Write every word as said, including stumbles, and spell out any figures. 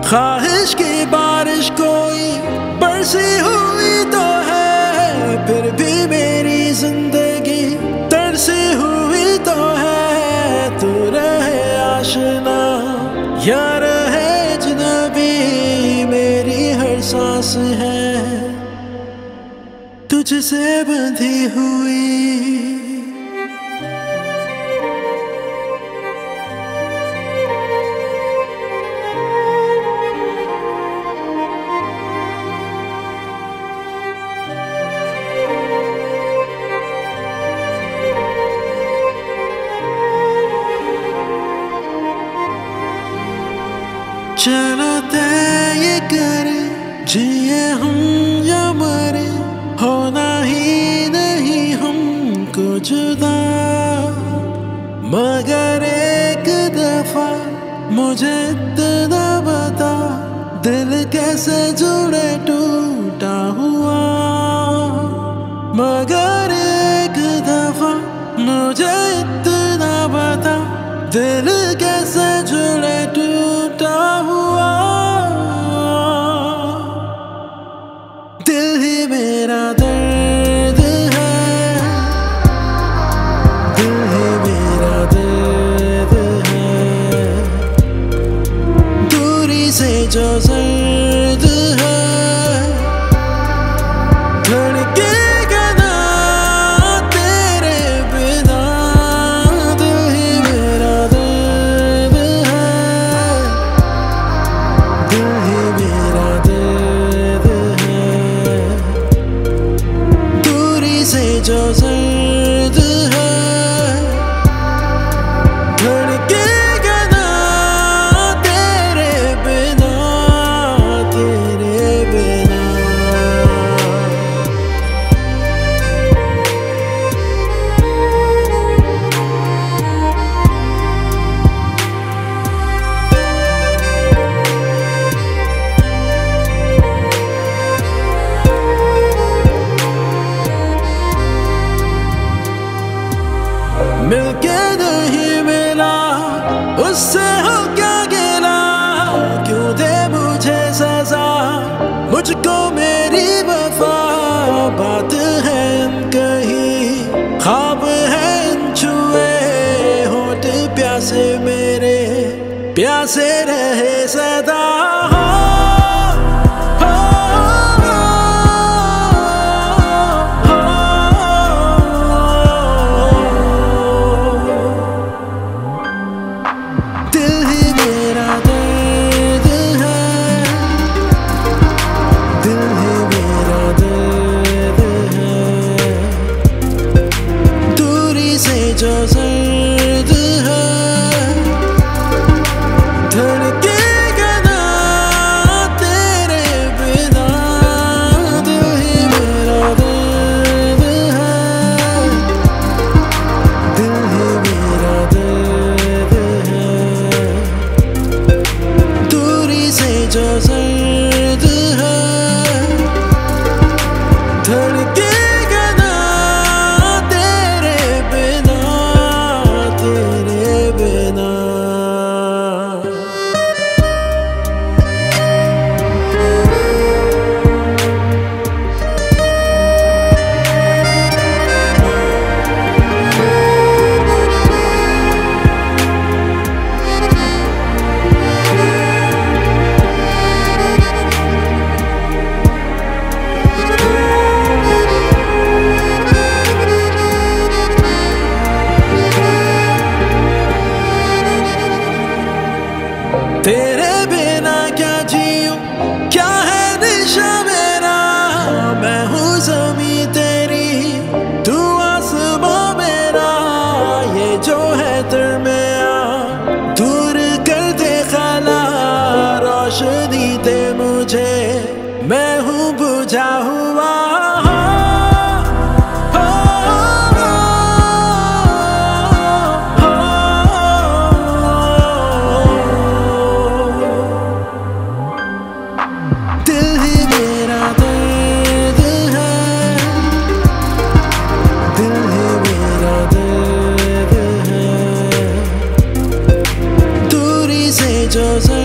ख्वाहिश की बारिश कोई बरसी हुई तो है, फिर भी मेरी जिंदगी तरसी हुई तो है। तू रहे आशना या रहे अजनबी, मेरी हर सांस है तुझसे बंधी हुई। चलो तय ये करे, जिए हम या मरे, होना ही नहीं हमको जुदा। मगर एक दफा मुझे इतना बता, दिल कैसे जुड़े टूटा हुआ। मगर एक दफा मुझे इतना बता, दिल कैसे जुड़े टूटा हुआ। दिल ही मेरा दर्द है, दिल ही मेरा दर्द है। दूरी से जो सर्द है, धड़केगा ना तेरे बिना। दिल ही मेरा दर्द है, दिल ही मेरा दर्द है। दूरी से जो सर्द है, धड़केगा ना तेरे बिना, तेरे बिना। मिलके नहीं मिला उससे हो क्या गिला, क्यों दे मुझे सजा मुझको मेरी वफा। बात है कहीं, ख्वाब है छुए, होठ प्यासे मेरे प्यासे रहे सदा। दिल ही मेरा दर्द है, दिल ही मेरा दर्द है। दूरी से जो सर्द है, धड़केगा ना तेरे बिना। दिल ही मेरा दर्द है, दिल ही मेरा दर्द है। दूरी से जो सर्द है, धड़केगा ना तेरे बिना, तेरे बिना। तेरे बिना क्या जीऊं, क्या है निशा मेरा। मैं हूँ ज़मीं तेरी, तू आसमां मेरा। ये जो है दरमिया दूर कर दे खला, रोशनी दे मुझे, मैं हूँ बुझा हुआ। दिल ही मेरा दर्द है, दिल ही मेरा दर्द है। दूरी से जो